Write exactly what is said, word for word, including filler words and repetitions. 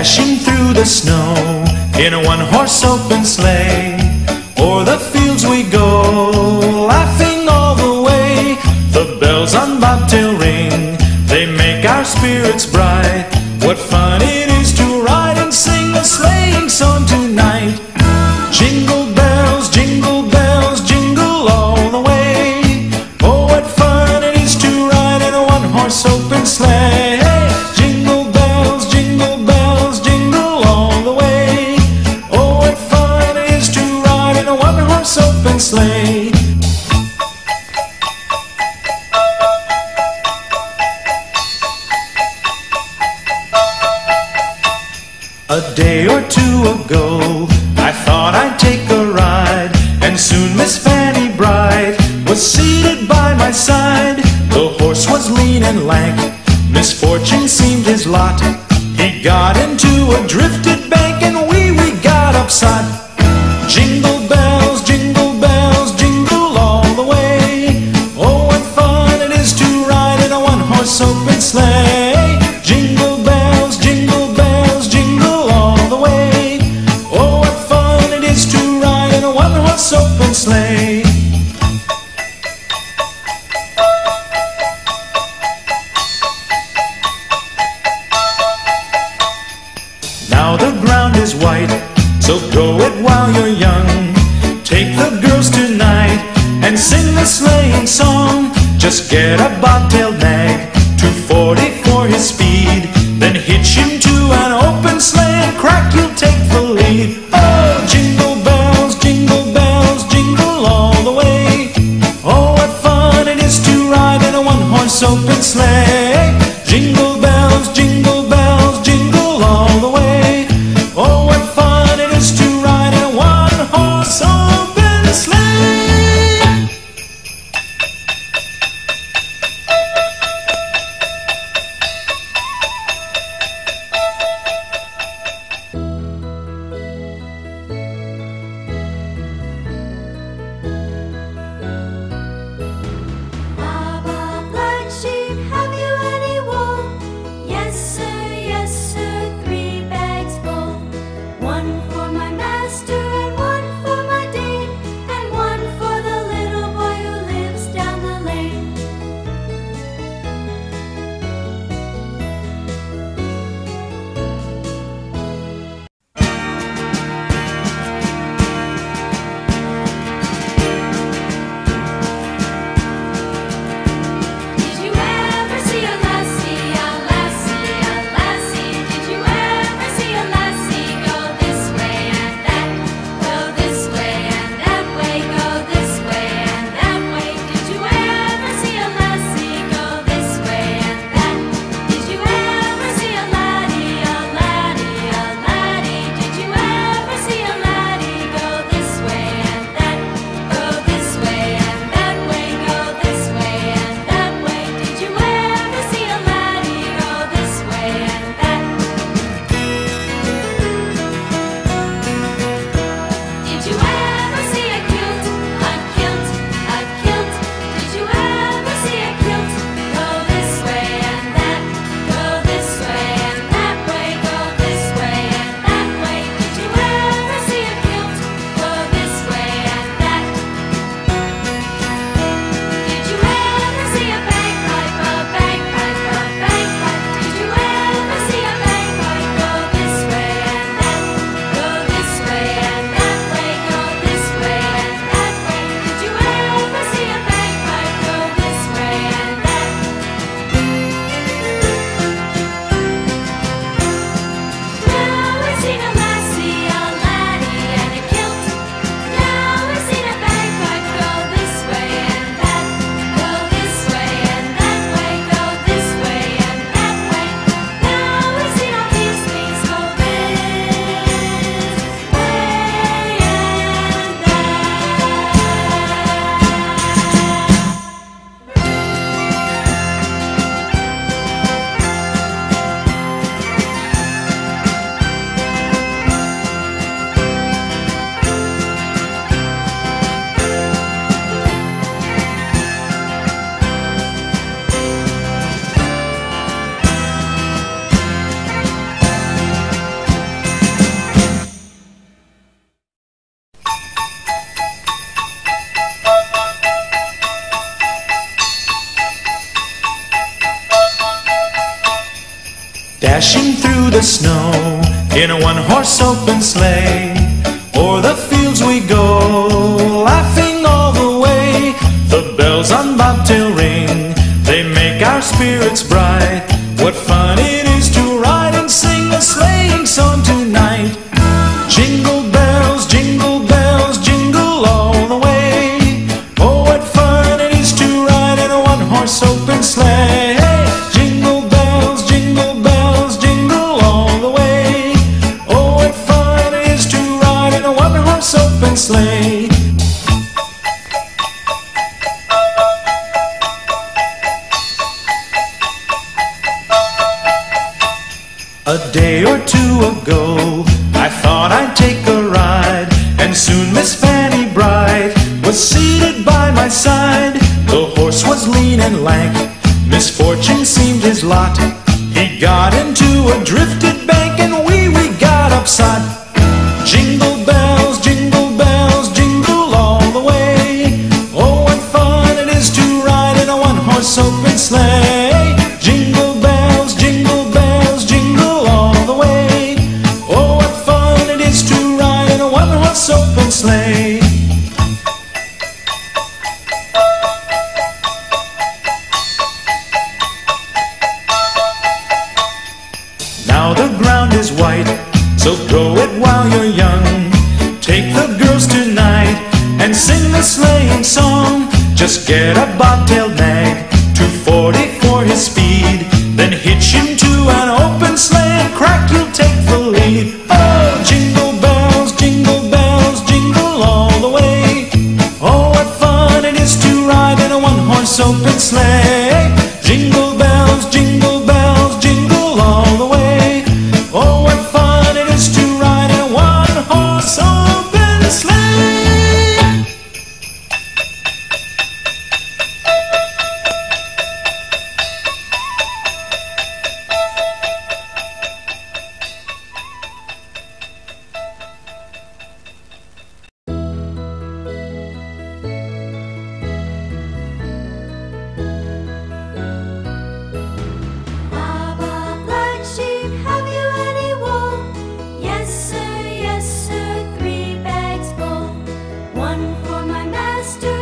dashing through the snow in a one-horse open sleigh. O'er the fields we go, laughing all the way. The bells on bobtail ring, they make our spirits bright. What fun it is to ride and sing a sleighing song tonight. Jingle bells, jingle bells, jingle all the way. Oh, what fun it is to ride in a one-horse open sleigh. Jingle bells, jingle bells, jingle all the way. Oh, what fun it is to ride in a one-horse open sleigh. A day or two ago, I thought I'd take a ride, and soon Miss Fanny Bright was seated by my side. The horse was lean and lank, misfortune seemed his lot. He got into a drifted bank, and we, we got upside. Jingle bells, jingle bells, jingle all the way. Oh, what fun it is to ride in a one-horse open sleigh. Jingle bells, jingle bells, jingle all the way. Oh, what fun it is to ride in a one-horse open sleigh. Now the ground is white, so go it while you're young. Take the girls tonight and sing the sleighing song. Just get a bobtailed nag, two forty for his speed. Then hitch him to an open sleigh and crack, you'll take the lead. Oh, jingle bells, jingle bells, jingle all the way. Oh, what fun it is to ride in a one-horse open sleigh. Jingle bells, jingle bells, jingle all the way. Oh, what fun it is to ride in a one-horse open sleigh. dashing through the snow in a one-horse open sleigh. O'er the fields we go, laughing all the way. The bells on bobtail ring, they make our spirits bright. What fun it is to ride and sing a sleighing song tonight. Jingle bells, jingle bells, jingle all the way. Oh, what fun it is to ride in a one-horse open sleigh. Jingle bells, jingle bells, jingle all the way. Oh, what fun it is to ride in a one-horse open sleigh. A day or two ago, I thought I'd take a ride, and soon Miss Fanny Bright was seated by my side. The horse was lean and lank, misfortune seemed his lot. He got into a drifted bank, and we, we got upside. Jingle bells, jingle bells, jingle all the way. Oh, what fun it is to ride in a one-horse open sleigh. Jingle bells, jingle bells, jingle all the way. Oh, what fun it is to ride in a one-horse open sleigh. Now the ground is white, so go it while you're young. Take the girls tonight and sing the sleighing song. Just get a bobtailed nag, two forty for his speed. Then hitch him to an open sleigh and crack, you'll take the lead. Oh, jingle bells, jingle bells, jingle all the way. Oh, what fun it is to ride in a one-horse open sleigh. Jingle bells, jingle bells, jingle all the way. Oh, what fun it is to ride in a one-horse open sleigh. Baba Black Sheep, have you any wool? Yes sir, yes sir, three bags full. One for my master,